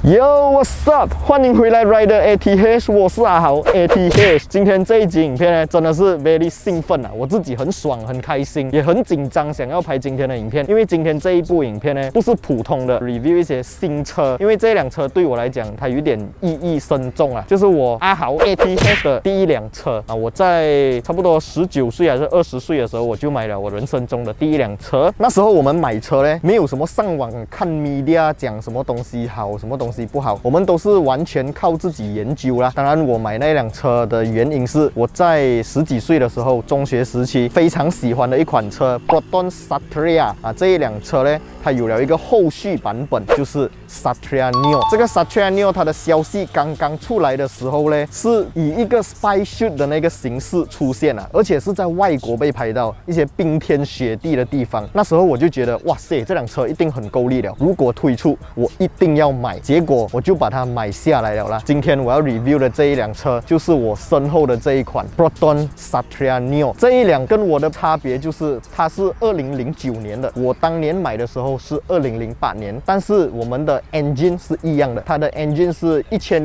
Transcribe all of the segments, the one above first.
Yo，what's up？ 欢迎回来 Rider ATH， 我是阿豪 ATH。今天这一集影片呢，真的是 very 兴奋啊！我自己很爽、很开心，也很紧张，想要拍今天的影片。因为今天这一部影片呢，不是普通的 review 一些新车，因为这辆车对我来讲，它有点意义深重啊。就是我阿豪 ATH 的第一辆车啊！我在差不多19岁还是20岁的时候，我就买了我人生中的第一辆车。那时候我们买车呢，没有什么上网看 media 讲什么东西好，什么东西不好，我们都是完全靠自己研究啦。当然，我买那辆车的原因是我在10几岁的时候，中学时期非常喜欢的一款车 Proton Satria 啊。这一辆车呢，它有了一个后续版本，就是 Satria Neo。这个 Satria Neo 它的消息刚刚出来的时候呢，是以一个 spy shoot 的那个形式出现了，而且是在外国被拍到一些冰天雪地的地方。那时候我就觉得，哇塞，这辆车一定很够力了，如果推出，我一定要买。结果我就把它买下来了啦。今天我要 review 的这一辆车，就是我身后的这一款 Proton Satria Neo。这一辆跟我的差别就是，它是2009年的，我当年买的时候是2008年，但是我们的 engine 是一样的，它的 engine 是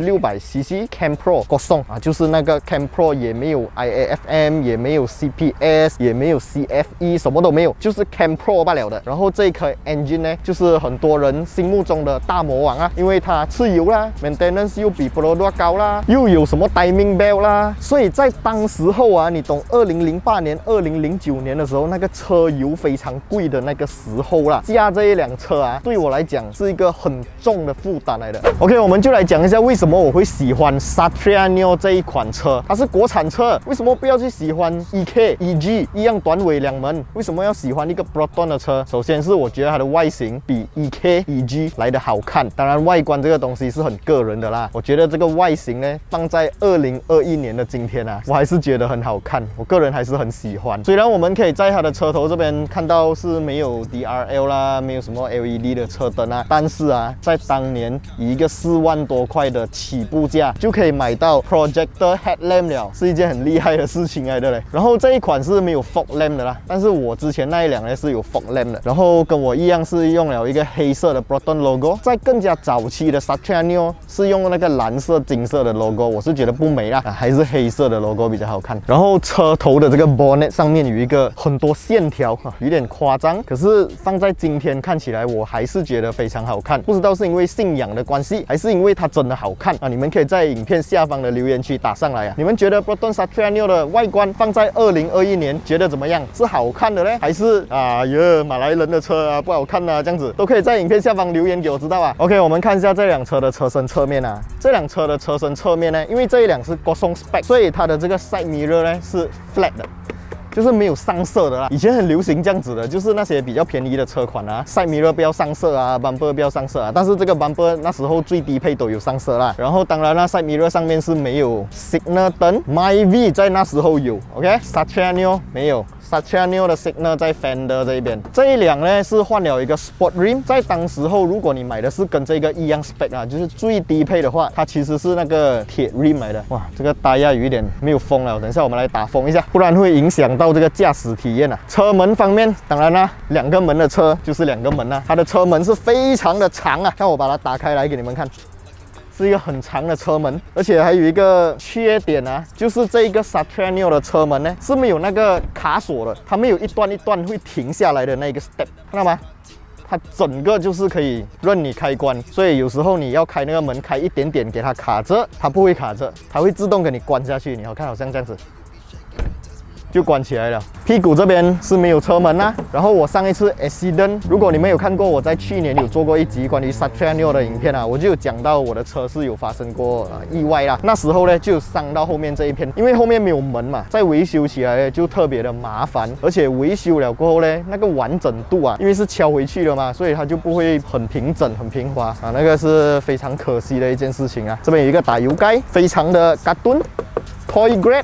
1600cc CamPro 国送啊，就是那个 CamPro 也没有 IAFM， 也没有 CPS， 也没有 CFE， 什么都没有，就是 CamPro 罢了的。然后这一颗 engine 呢，就是很多人心目中的大魔王啊，因为它吃油啦 ，maintenance 又比 Pro 高啦，又有什么 timing belt 啦，所以在当时候啊，你懂2008年、2009年的时候，那个车油非常贵的那个时候啦，驾这一辆车啊，对我来讲是一个很重的负担来的。OK， 我们就来讲一下为什么我会喜欢 Satria Neo 这一款车，它是国产车，为什么不要去喜欢 EK、EG 一样短尾2门？为什么要喜欢一个 Proton 的车？首先是我觉得它的外形比 EK、EG 来的好看，当然外观这个东西是很个人的啦。我觉得这个外形呢，放在2021年的今天啊，我还是觉得很好看，我个人还是很喜欢。虽然我们可以在它的车头这边看到是没有 DRL 啦，没有什么 LED 的车灯啊，但是啊，在当年以一个4万多块的起步价就可以买到 Projector Headlamp 了，是一件很厉害的事情来的嘞。然后这一款是没有 Fog Lamp 的啦，但是我之前那一辆呢是有 Fog Lamp 的，然后跟我一样是用了一个黑色的 Proton logo， 在更加早期的 Satria Neo 是用那个蓝色、金色的 logo， 我是觉得不美啦，还是黑色的 logo 比较好看。然后车头的这个 bonnet 上面有一个很多线条，有点夸张，可是放在今天看起来，我还是觉得非常好看。不知道是因为信仰的关系，还是因为它真的好看啊？你们可以在影片下方的留言区打上来啊！你们觉得 Proton Satria Neo 的外观放在2021年觉得怎么样？是好看的呢，还是马来人的车啊不好看啊？这样子都可以在影片下方留言给我知道啊。OK， 我们看一下这辆车的车身侧面啊。这辆车的车身侧面呢，因为这一辆是国送 spec， 所以它的这个 side mirror 呢是 flat 的。就是没有上色的啦，以前很流行这样子的，就是那些比较便宜的车款啊 ，side mirror 不要上色啊 ，bumper 不要上色啊。但是这个 bumper 那时候最低配都有上色啦。然后当然啦 ，side mirror 上面是没有 signal 灯 ，MyV 在那时候有 ，OK，Satria Neo 没有。Satria Neo 的 signal 在 Fender 这一边，这一辆呢是换了一个 Sport Rim， 在当时候如果你买的是跟这个一样 spec 啊，就是最低配的话，它其实是那个铁 Rim 来的。哇，这个胎压有一点没有风了，等一下我们来打风一下，不然会影响到这个驾驶体验啊。车门方面，当然啦，2个门的车就是2个门啊，它的车门是非常的长啊，看我把它打开来给你们看。是一个很长的车门，而且还有一个缺点啊，就是这一个 Satria Neo 的车门呢是没有那个卡锁的，它没有一段一段会停下来的那个 step， 看到吗？它整个就是可以任你开关，所以有时候你要开那个门开一点点给它卡着，它不会卡着，它会自动给你关下去。你好看，好像这样子。就关起来了。屁股这边是没有车门啦。然后我上一次 accident， 如果你们有看过，我在去年有做过一集关于 Satria Neo 的影片啊，我就有讲到我的车是有发生过意外啦。那时候呢就伤到后面这一片，因为后面没有门嘛，在维修起来就特别的麻烦，而且维修了过后呢，那个完整度啊，因为是敲回去了嘛，所以它就不会很平整、很平滑啊，那个是非常可惜的一件事情啊。这边有一个打油盖，非常的嘎顿 ，Toy Grade。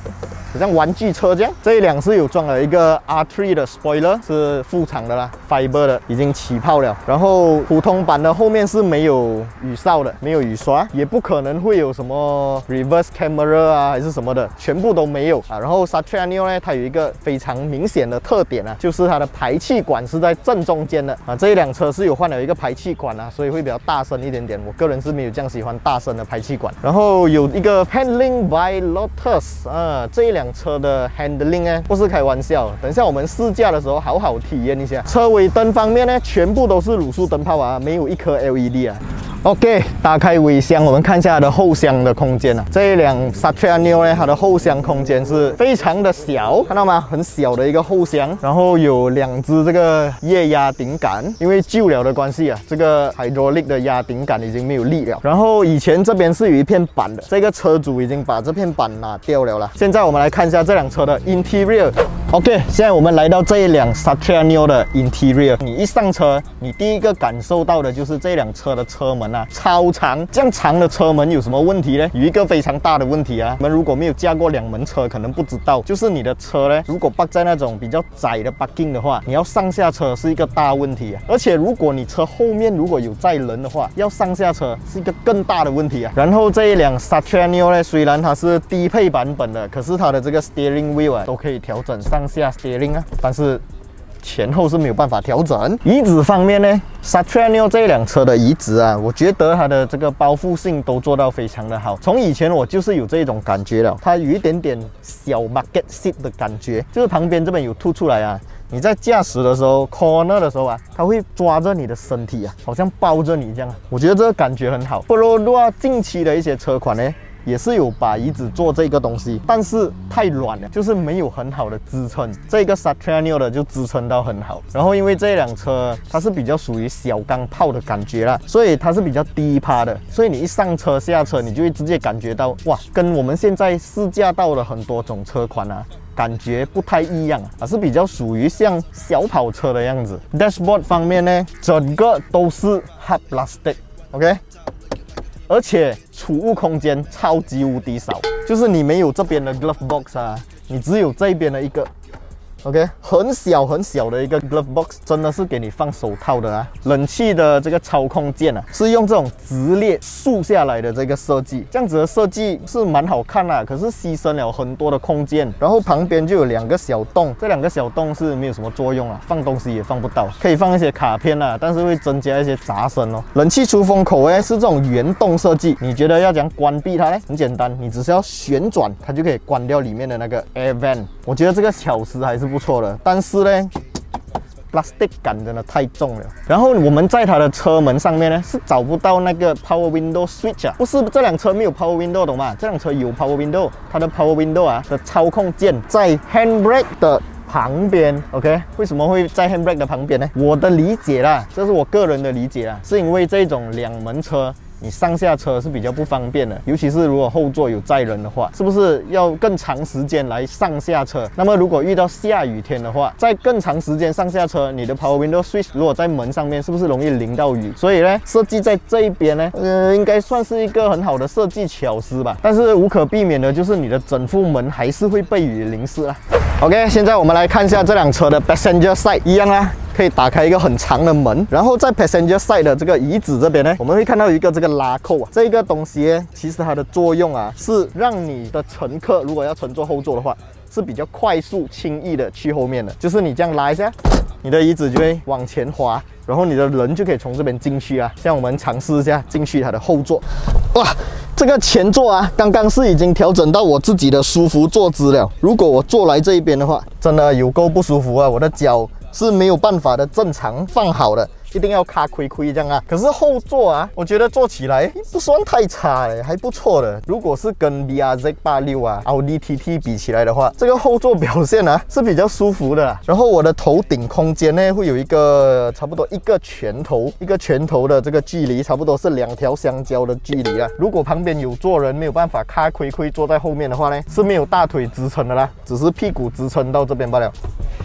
好像玩具车这样。这一辆是有装了一个 R3 的 spoiler， 是副厂的啦 ，fiber 的，已经起泡了。然后普通版的后面是没有雨扫的，没有雨刷，也不可能会有什么 reverse camera 啊，还是什么的，全部都没有啊。然后 Satria Neo 呢，它有一个非常明显的特点啊，就是它的排气管是在正中间的啊。这一辆车是有换了一个排气管啊，所以会比较大声一点点。我个人是没有这样喜欢大声的排气管。然后有一个 Handling by Lotus 啊，这一辆车的 handling 呢，不是开玩笑。等一下我们试驾的时候好好体验一下。车尾灯方面呢，全部都是卤素灯泡啊，没有一颗 LED 啊。OK， 打开尾箱，我们看一下它的后箱的空间啊。这一辆 Satria Neo 呢，它的后箱空间是非常的小，看到吗？很小的一个后箱，然后有2只这个液压顶杆，因为旧了的关系啊，这个 hydraulic 的压顶杆已经没有力了。然后以前这边是有一片板的，这个车主已经把这片板拿掉了啦。现在我们来看一下这辆车的 interior。OK， 现在我们来到这一辆 Satria Neo 的 interior， 你一上车，你第一个感受到的就是这辆车的车门啊，超长。这样长的车门有什么问题呢？有一个非常大的问题啊，你们如果没有驾过2门车，可能不知道，就是你的车呢，如果泊在那种比较窄的 parking 的话，你要上下车是一个大问题啊。而且如果你车后面如果有载人的话，要上下车是一个更大的问题啊。然后这一辆 Satria Neo 呢，虽然它是低配版本的，可是它的这个 steering wheel 啊，都可以调整上下 steering 啊，但是前后是没有办法调整。椅子方面呢 ，Satria Neo 这一辆车的椅子啊，我觉得它的这个包覆性都做到非常的好。从以前我就是有这种感觉了，它有一点点小 bucket seat 的感觉，就是旁边这边有凸出来啊。你在驾驶的时候 ，corner 的时候啊，它会抓着你的身体啊，好像抱着你这样。我觉得这个感觉很好。不如说近期的一些车款呢，也是有把椅子做这个东西，但是太软了，就是没有很好的支撑。这个 Satria Neo 的就支撑到很好。然后因为这辆车它是比较属于小钢炮的感觉啦，所以它是比较低趴的，所以你一上车下车，你就会直接感觉到哇，跟我们现在试驾到的很多种车款啊，感觉不太一样啊，是比较属于像小跑车的样子。Dashboard 方面呢，整个都是 hard plastic，OK。而且储物空间超级无敌少，就是你没有这边的 glove box 啊，你只有这边的一个 OK， 很小很小的一个 glove box， 真的是给你放手套的啊。冷气的这个操控键啊，是用这种直列竖下来的这个设计，这样子的设计是蛮好看啦，可是牺牲了很多的空间。然后旁边就有2个小洞，这2个小洞是没有什么作用啊，放东西也放不到，可以放一些卡片啦，但是会增加一些杂声哦。冷气出风口是这种圆洞设计，你觉得要怎样关闭它呢？很简单，你只是要旋转，它就可以关掉里面的那个 air vent。我觉得这个巧思还是不错的，但是呢 ，plastic 感真的太重了。然后我们在它的车门上面呢，是找不到那个 power window switch 啊，不是这辆车没有 power window 懂吗？这辆车有 power window， 它的 power window 啊的操控键在 handbrake 的旁边 ，OK？ 为什么会在 handbrake 的旁边呢？我的理解啦，这是我个人的理解啦，是因为这种2门车。你上下车是比较不方便的，尤其是如果后座有载人的话，是不是要更长时间来上下车？那么如果遇到下雨天的话，在更长时间上下车，你的 power window switch 如果在门上面，是不是容易淋到雨？所以呢，设计在这一边呢，应该算是一个很好的设计巧思吧。但是无可避免的就是你的整副门还是会被雨淋湿啊。OK， 现在我们来看一下这辆车的 passenger side， 一样啦。可以打开一个很长的门，然后在 passenger side 的这个椅子这边呢，我们会看到有一个这个拉扣啊，这个东西呢，其实它的作用啊，是让你的乘客如果要乘坐后座的话，是比较快速轻易的去后面的，就是你这样拉一下，你的椅子就会往前滑，然后你的人就可以从这边进去啊。像我们尝试一下进去它的后座，哇！这个前座啊，刚刚是已经调整到我自己的舒服坐姿了。如果我坐来这一边的话，真的有够不舒服啊！我的脚是没有办法的正常放好的，一定要卡亏亏这样啊。可是后座啊，我觉得坐起来不算太差嘞，还不错的。如果是跟 BRZ86 啊、Audi TT 比起来的话，这个后座表现啊是比较舒服的啦。然后我的头顶空间呢，会有一个差不多一个拳头的这个距离，差不多是2条香蕉的距离啊。如果旁边有坐人，没有办法卡亏亏坐在后面的话呢，是没有大腿支撑的啦，只是屁股支撑到这边罢了。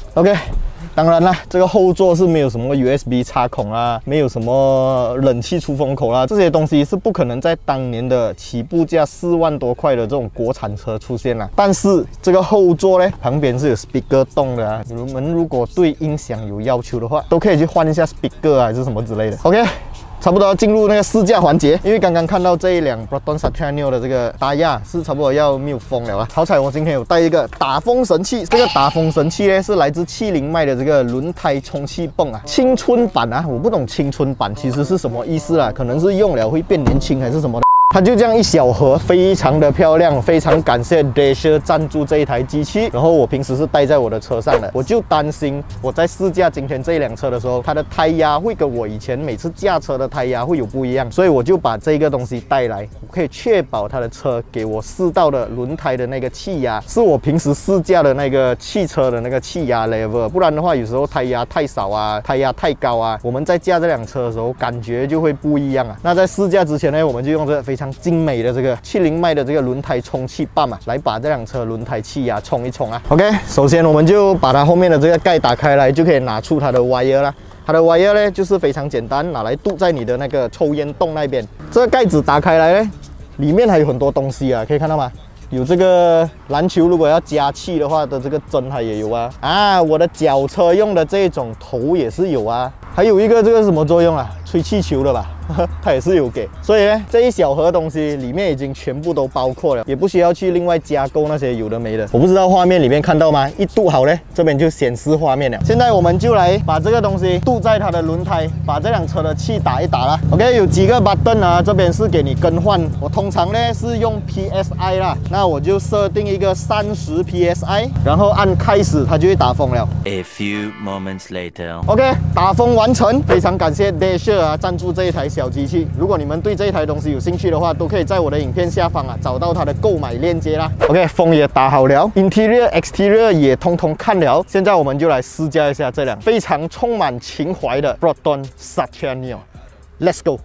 OK。 当然啦，这个后座是没有什么 USB 插孔啊，没有什么冷气出风口啦，这些东西是不可能在当年的起步价4万多块的这种国产车出现啦。但是这个后座呢，旁边是有 speaker 洞的啊，你们如果对音响有要求的话，都可以去换一下 speaker 啊，还是什么之类的。OK。 差不多要进入那个试驾环节，因为刚刚看到这一辆 Proton Satrian Neo 的这个打压是差不多要没有风了啊。好彩我今天有带一个打风神器，这个打风神器呢是来自70迈的这个轮胎充气泵啊，青春版啊，我不懂青春版其实是什么意思啦，可能是用了会变年轻还是什么的。 它就这样一小盒，非常的漂亮，非常感谢 Dacia 赞助这一台机器。然后我平时是带在我的车上的，我就担心我在试驾今天这一辆车的时候，它的胎压会跟我以前每次驾车的胎压会有不一样，所以我就把这个东西带来，我可以确保它的车给我试到的轮胎的那个气压，是我平时试驾的那个汽车的那个气压 level。不然的话，有时候胎压太少啊，胎压太高啊，我们在驾这辆车的时候感觉就会不一样啊。那在试驾之前呢，我们就用这个非常精美的这个70迈的这个轮胎充气泵啊，来把这辆车轮胎气压冲一冲啊。OK， 首先我们就把它后面的这个盖打开来，就可以拿出它的 wire 啦。它的 wire 呢，就是非常简单，拿来镀在你的那个抽烟洞那边。这个盖子打开来呢，里面还有很多东西啊，可以看到吗？ 有这个篮球，如果要加气的话的这个针它也有啊。啊，我的脚车用的这种头也是有啊。还有一个这个什么作用啊？吹气球的吧，它也是有给。所以呢，这一小盒东西里面已经全部都包括了，也不需要去另外加购那些有的没的。我不知道画面里面看到吗？一镀好呢，这边就显示画面了。现在我们就来把这个东西镀在它的轮胎，把这辆车的气打一打啦。OK， 有几个 button 啊，这边是给你更换。我通常呢是用 PSI 啦，那我就设定一个30 PSI， 然后按开始，它就会打风了。 A few moments later. OK， 打风完成，非常感谢 Dacia 啊赞助这一台小机器。如果你们对这一台东西有兴趣的话，都可以在我的影片下方啊找到它的购买链接啦。OK， 风也打好了 ，Interior、Exterior 也通通看了。现在我们就来试驾一下这辆非常充满情怀的 Proton Satrian Neo。Let's go。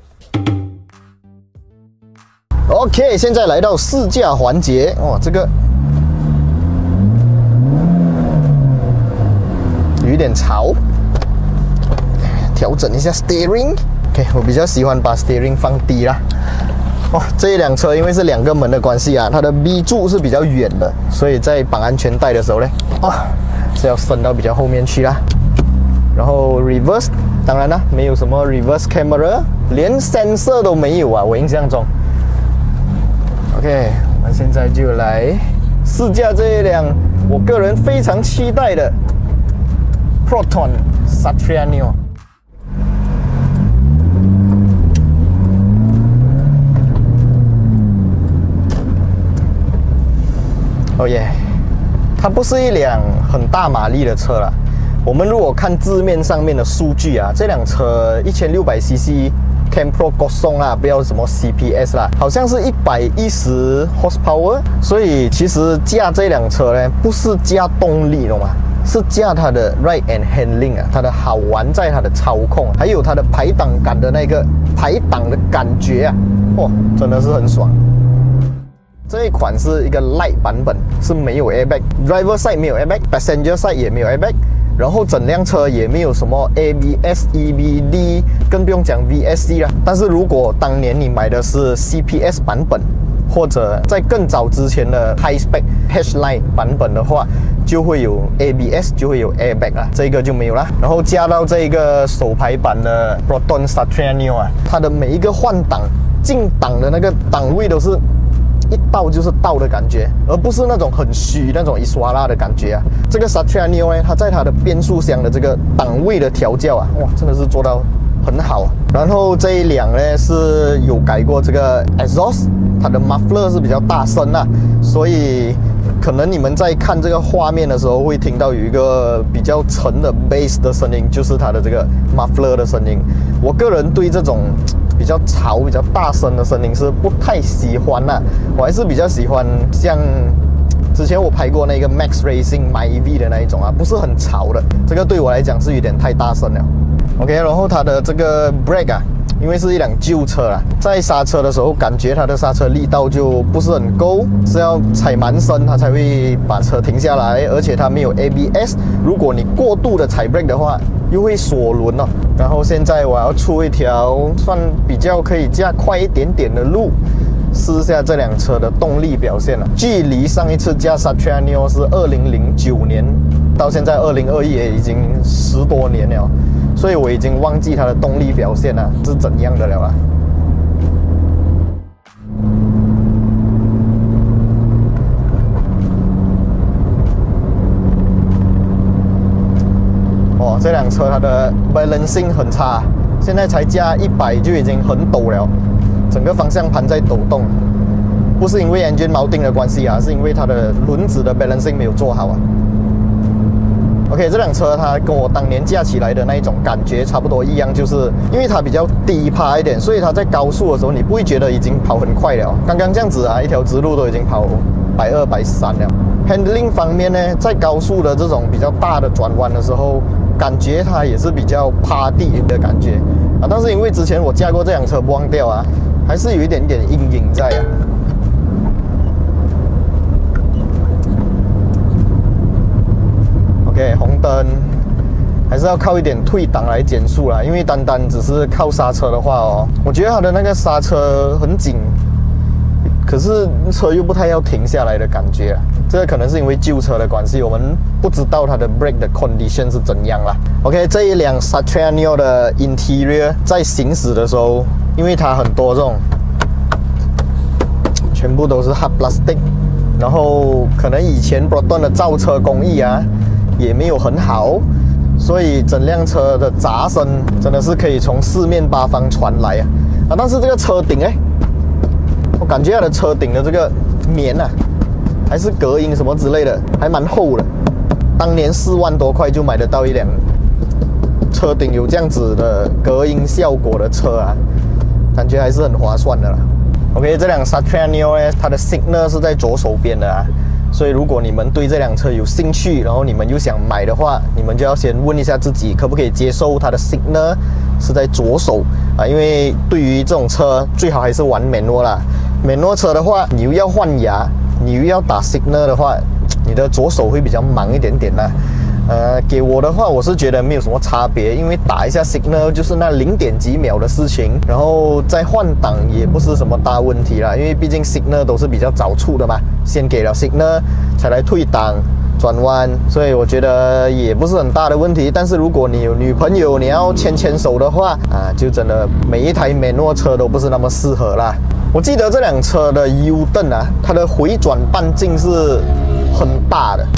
OK， 现在来到试驾环节哦，这个有一点潮，调整一下 steering。OK， 我比较喜欢把 steering 放低啦。哦，这一辆车因为是2个门的关系啊，它的 B 柱是比较远的，所以在绑安全带的时候呢，是要伸到比较后面去啦。然后 reverse， 当然啦，没有什么 reverse camera， 连 sensor 都没有啊，我印象中。 OK， 我们现在就来试驾这一辆我个人非常期待的 Proton Satrian Neo。哦耶，它不是一辆很大马力的车啦。我们如果看字面上面的数据啊，这辆车1600cc。 Cam Pro Gosong 啦，不要什么 CPS 啦，好像是110 horsepower， 所以其实驾这辆车呢，不是驾动力，懂吗？是驾它的 ride and handling 啊，它的好玩在它的操控，还有它的排档感的那个排档的感觉啊，哇，真的是很爽。这一款是一个 Light 版本，是没有 airbag，driver side 没有 airbag，passenger side 也没有 airbag。 然后整辆车也没有什么 ABS、EBD， 更不用讲 VSC 啦。但是如果当年你买的是 CPS 版本，或者在更早之前的 High Spec H-Line 版本的话，就会有 ABS， 就会有 airbag 啦。这个就没有啦。然后加到这个手排版的 Proton Satrian Neo 啊，它的每一个换挡、进档的那个档位都是。 一到就是到的感觉，而不是那种很虚那种一刷拉的感觉啊。这个 Satrian Neo 呢，它在它的变速箱的这个档位的调教啊，哇，真的是做到很好。然后这一辆呢是有改过这个 exhaust， 它的 muffler 是比较大声啊，所以可能你们在看这个画面的时候会听到有一个比较沉的 bass 的声音，就是它的这个 muffler 的声音。我个人对这种 比较吵、比较大声的声音是不太喜欢啦，我还是比较喜欢像之前我拍过那个 Max Racing MyEV 的那一种啊，不是很吵的，这个对我来讲是有点太大声了。OK， 然后它的这个 brake 啊，因为是一辆旧车啊，在刹车的时候感觉它的刹车力道就不是很够，是要踩蛮深它才会把车停下来，而且它没有 ABS， 如果你过度的踩 brake 的话，又会锁轮哦。然后现在我要出一条算比较可以驾快一点点的路，试下这辆车的动力表现了。距离上一次驾 Satria Neo 是2009年，到现在2021也已经10多年了。所以我已经忘记它的动力表现了是怎样的了啦。哦，这辆车它的 balancing 很差，现在才加100就已经很抖了，整个方向盘在抖动，不是因为 engine mounting 的关系啊，是因为它的轮子的 balancing 没有做好啊。OK， 这辆车它跟我当年驾起来的那一种感觉差不多一样，就是因为它比较低趴一点，所以它在高速的时候你不会觉得已经跑很快了。刚刚这样子啊，一条直路都已经跑120、130了。Handling 方面呢，在高速的这种比较大的转弯的时候，感觉它也是比较趴地的感觉啊。但是因为之前我驾过这辆车，不忘掉啊，还是有一点点阴影在啊。OK， 红灯还是要靠一点退档来减速啦，因为单单只是靠刹车的话哦，我觉得它的那个刹车很紧，可是车又不太要停下来的感觉啊。这个可能是因为旧车的关系，我们不知道它的 brake 的 condition 是怎样啦。OK， 这一辆 Satria Neo 的 interior 在行驶的时候，因为它很多这种全部都是 hard plastic， 然后可能以前 Proton 的造车工艺啊也没有很好，所以整辆车的杂声真的是可以从四面八方传来啊！但是这个车顶我感觉它的车顶的这个棉啊，还是隔音什么之类的，还蛮厚的。当年4万多块就买得到一辆车顶有这样子的隔音效果的车啊，感觉还是很划算的啦。OK， 这辆 Satria Neo 呢，它的 signal 是在左手边的啊。所以，如果你们对这辆车有兴趣，然后你们又想买的话，你们就要先问一下自己可不可以接受它的 signal 是在左手啊，因为对于这种车，最好还是玩manual啦。manual车的话，你又要换牙，你又要打 signal 的话，你的左手会比较忙一点点啦。给我的话，我是觉得没有什么差别，因为打一下 signal 就是那0点几秒的事情，然后再换挡也不是什么大问题啦，因为毕竟 signal 都是比较早出的嘛，先给了 signal 才来退档转弯，所以我觉得也不是很大的问题。但是如果你有女朋友，你要牵手的话啊，就真的每一台manual车都不是那么适合啦。我记得这辆车的 U 灯啊，它的回转半径是很大的。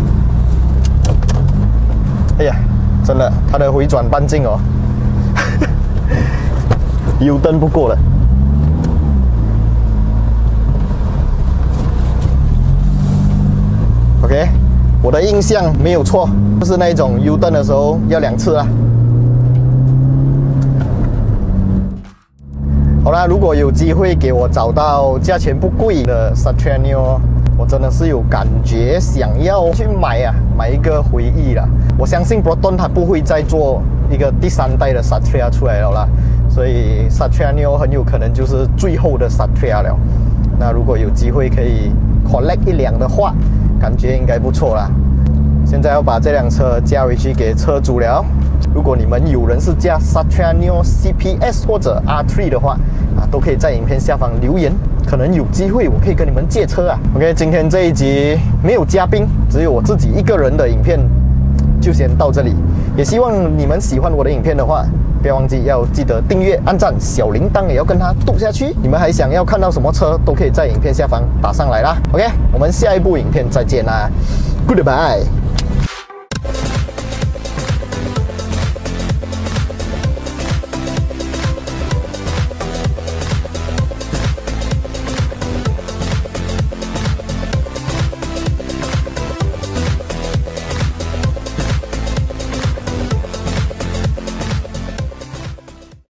哎呀，真的，它的回转半径哦，U 灯不过了。OK， 我的印象没有错，就是那一种 U 灯的时候要2次啊。好啦，如果有机会给我找到价钱不贵的 Satria Neo， 我真的是有感觉想要去买啊，买一个回忆啦。我相信 Proton 它不会再做一个第3代的 Satria 出来了啦，所以 Satria Neo 很有可能就是最后的 Satria 了。那如果有机会可以 collect 1辆的话，感觉应该不错啦。现在要把这辆车交回去给车主了。如果你们有人是驾 Satria Neo CPS 或者 R3 的话啊，都可以在影片下方留言，可能有机会我可以跟你们借车啊。OK， 今天这一集没有嘉宾，只有我自己一个人的影片，就先到这里。也希望你们喜欢我的影片的话，不要忘记要记得订阅、按赞、小铃铛也要跟它嘟下去。你们还想要看到什么车，都可以在影片下方打上来啦。OK， 我们下一部影片再见啦 ，Goodbye。